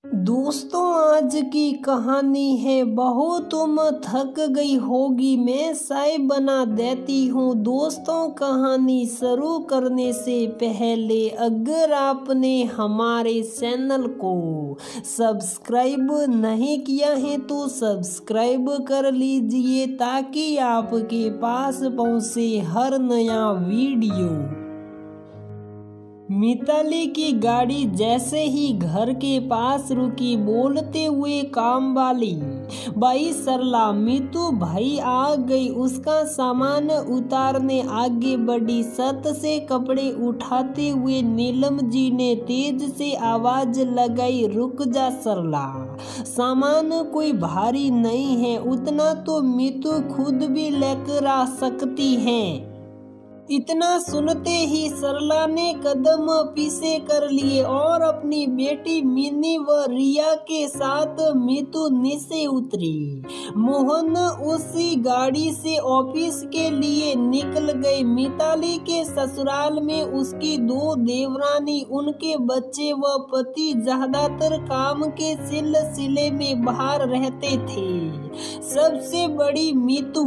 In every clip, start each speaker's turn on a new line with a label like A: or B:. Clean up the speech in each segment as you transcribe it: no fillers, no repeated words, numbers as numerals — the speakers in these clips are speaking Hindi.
A: दोस्तों, आज की कहानी है बहुत तुम थक गई होगी, मैं चाय बना देती हूँ। दोस्तों, कहानी शुरू करने से पहले अगर आपने हमारे चैनल को सब्सक्राइब नहीं किया है तो सब्सक्राइब कर लीजिए ताकि आपके पास पहुँचे हर नया वीडियो। मिताली की गाड़ी जैसे ही घर के पास रुकी, बोलते हुए काम वाली भाई सरला, मीतू भाई आ गई। उसका सामान उतारने आगे बढ़ी। छत से कपड़े उठाते हुए नीलम जी ने तेज से आवाज लगाई, रुक जा सरला, सामान कोई भारी नहीं है, उतना तो मीतू खुद भी लेकर आ सकती है। इतना सुनते ही सरला ने कदम पीछे कर लिए और अपनी बेटी मिनी व रिया के साथ मीतू नीचे उतरी। मोहन उसी गाड़ी से ऑफिस के लिए निकल गए। मिताली के ससुराल में उसकी दो देवरानी, उनके बच्चे व पति ज्यादातर काम के सिलसिले में बाहर रहते थे। सबसे बड़ी मीतू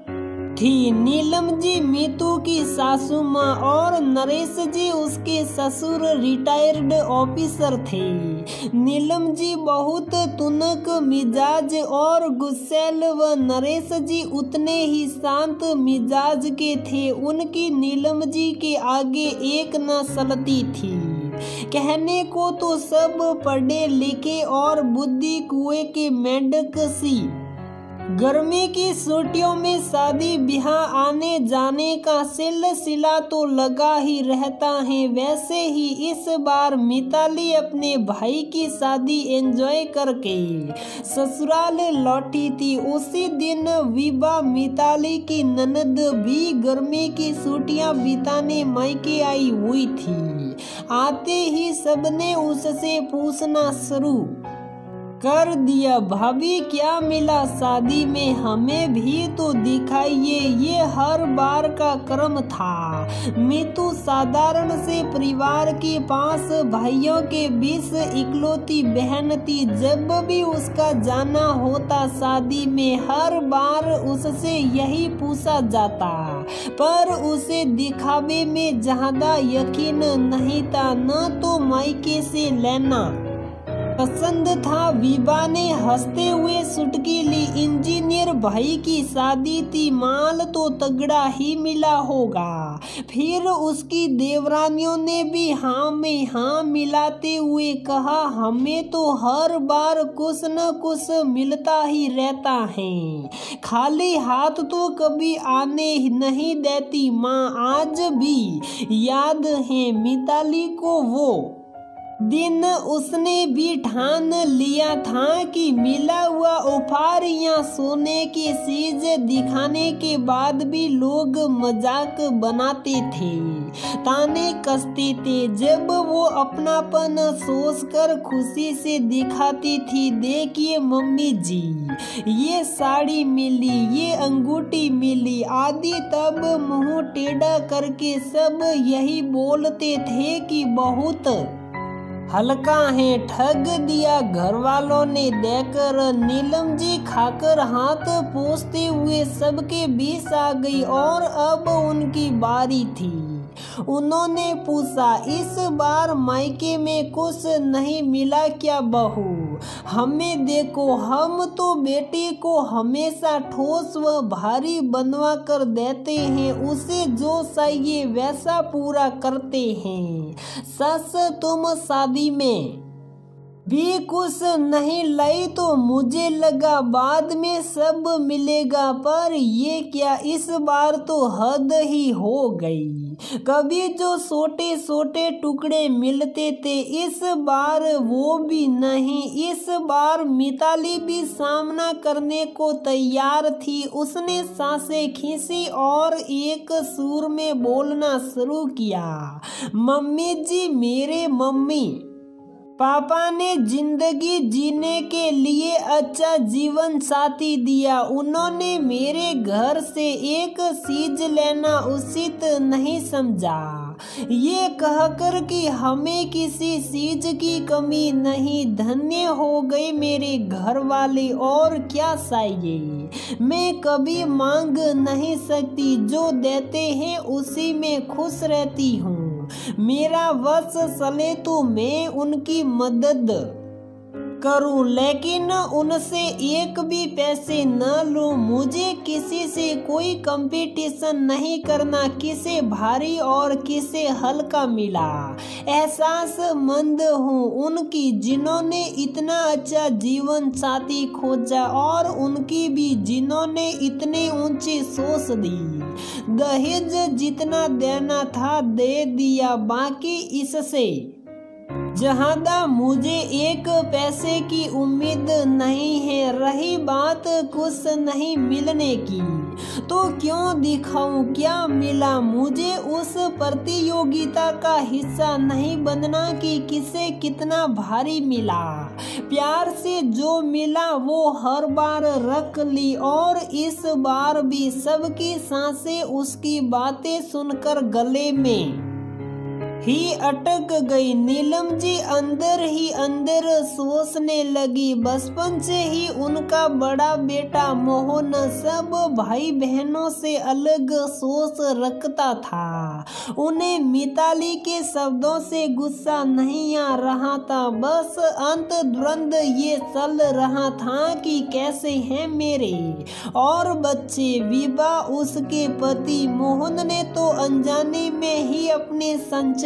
A: थी। नीलम जी मीतू की सासू माँ और नरेश जी उसके ससुर रिटायर्ड ऑफिसर थे। नीलम जी बहुत तुनक मिजाज और गुस्सैल व नरेश जी उतने ही शांत मिजाज के थे। उनकी नीलम जी के आगे एक न चलती थी। कहने को तो सब पढ़े लिखे और बुद्धि कुएं के मेंढक सी। गर्मी की छुट्टियों में शादी ब्याह आने जाने का सिलसिला तो लगा ही रहता है। वैसे ही इस बार मिताली अपने भाई की शादी एंजॉय करके ससुराल लौटी थी। उसी दिन विभा, मिताली की ननद, भी गर्मी की छुट्टियां बिताने मायके आई हुई थी। आते ही सबने उससे पूछना शुरू कर दिया, भाभी क्या मिला शादी में, हमें भी तो दिखाइए। ये हर बार का क्रम था। मीतू साधारण से परिवार के 5 भाइयों के बीच इकलौती बहन थी। जब भी उसका जाना होता शादी में, हर बार उससे यही पूछा जाता, पर उसे दिखावे में ज्यादा यकीन नहीं था, न तो मायके से लेना पसंद था। विभा ने हंसते हुए चुटकी ली, इंजीनियर भाई की शादी थी, माल तो तगड़ा ही मिला होगा। फिर उसकी देवरानियों ने भी हाँ में हाँ मिलाते हुए कहा, हमें तो हर बार कुछ न कुछ मिलता ही रहता है, खाली हाथ तो कभी आने नहीं देती माँ। आज भी याद है मिताली को वो दिन। उसने भी ठान लिया था कि मिला हुआ उपहार या सोने की चीज दिखाने के बाद भी लोग मजाक बनाते थे, ताने कसते थे। जब वो अपनापन सोचकर खुशी से दिखाती थी, देखिए मम्मी जी, ये साड़ी मिली, ये अंगूठी मिली आदि, तब मुंह टेढ़ा करके सब यही बोलते थे कि बहुत हल्का है, ठग दिया घर वालों ने देकर। नीलम जी खाकर हाथ पोंछते हुए सबके बीच आ गई और अब उनकी बारी थी। उन्होंने पूछा, इस बार मायके में कुछ नहीं मिला क्या बहू? हमें देखो, हम तो बेटे को हमेशा ठोस व भारी बनवा कर देते हैं, उसे जो चाहिए वैसा पूरा करते हैं। सस, तुम शादी में भी कुछ नहीं लाई तो मुझे लगा बाद में सब मिलेगा, पर ये क्या, इस बार तो हद ही हो गई। कभी जो छोटे छोटे टुकड़े मिलते थे, इस बार वो भी नहीं। इस बार मिताली भी सामना करने को तैयार थी। उसने सांसें खींची और एक सुर में बोलना शुरू किया, मम्मी जी, मेरे मम्मी पापा ने जिंदगी जीने के लिए अच्छा जीवन साथी दिया। उन्होंने मेरे घर से एक चीज लेना उचित नहीं समझा। ये कहकर कि हमें किसी चीज की कमी नहीं, धन्य हो गए मेरे घर वाले, और क्या चाहिए। मैं कभी मांग नहीं सकती, जो देते हैं उसी में खुश रहती हूँ। मेरा वश चले तो मैं उनकी मदद करूं, लेकिन उनसे एक भी पैसे न लूं। मुझे किसी से कोई कंपटीशन नहीं करना, किसे भारी और किसे हल्का मिला। एहसासमंद हूँ उनकी, जिन्होंने इतना अच्छा जीवन साथी खोजा, और उनकी भी जिन्होंने इतने ऊंची सोच दी। दहेज जितना देना था दे दिया, बाकी इससे ज्यादा मुझे एक पैसे की उम्मीद नहीं है। रही बात कुछ नहीं मिलने की, तो क्यों दिखाऊं क्या मिला। मुझे उस प्रतियोगिता का हिस्सा नहीं बनना कि किसे कितना भारी मिला। प्यार से जो मिला वो हर बार रख ली, और इस बार भी सबकी सांसें उसकी बातें सुनकर गले में ही अटक गई। नीलम जी अंदर ही अंदर सोचने लगी, बचपन से ही उनका बड़ा बेटा मोहन सब भाई बहनों से अलग सोच रखता था। उन्हें मिताली के शब्दों से गुस्सा नहीं आ रहा था, बस अंतर्द्वंद ये चल रहा था कि कैसे हैं मेरे और बच्चे। विवाह उसके पति मोहन ने तो अनजाने में ही अपने संचकारों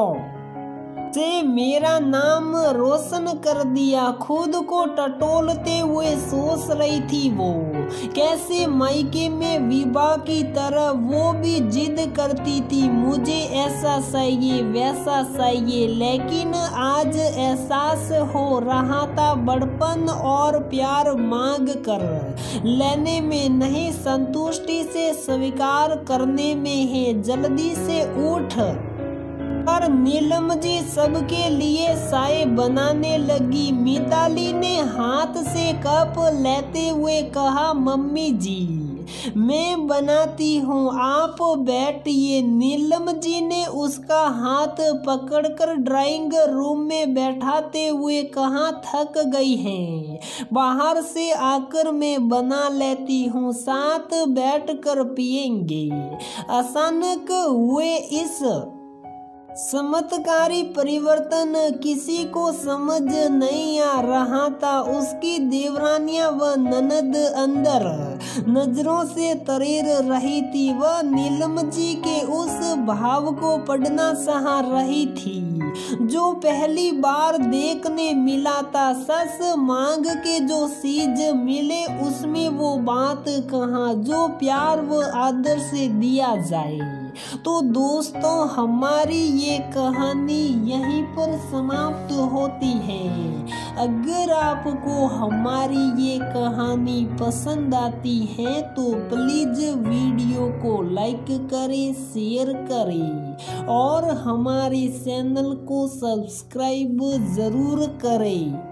A: से मेरा नाम रोशन कर दिया। खुद को टटोलते हुए सोच रही थी वो, कैसे मायके में विवाह की तरह वो भी जिद करती थी, मुझे ऐसा चाहिए वैसा चाहिए। लेकिन आज एहसास हो रहा था, बड़पन और प्यार मांग कर लेने में नहीं, संतुष्टि से स्वीकार करने में है। जल्दी से उठ पर नीलम जी सबके लिए चाय बनाने लगी। मिताली ने हाथ से कप लेते हुए कहा, मम्मी जी मैं बनाती हूँ, आप बैठिए। नीलम जी ने उसका हाथ पकड़कर ड्राइंग रूम में बैठाते हुए कहा, थक गई हैं, बाहर से आकर मैं बना लेती हूँ, साथ बैठकर पिएंगे। अचानक हुए इस चमत्कारी परिवर्तन किसी को समझ नहीं आ रहा था। उसकी देवरानियां व ननद अंदर नजरों से तैर रही थी। वह नीलम जी के उस भाव को पढ़ना चाह रही थी जो पहली बार देखने मिला था। सस मांग के जो चीज मिले उसमें वो बात कहाँ जो प्यार व आदर से दिया जाए। तो दोस्तों हमारी ये कहानी यहीं पर समाप्त होती है। अगर आपको हमारी ये कहानी पसंद आती है तो प्लीज वीडियो को लाइक करें, शेयर करें और हमारे चैनल को सब्सक्राइब जरूर करें।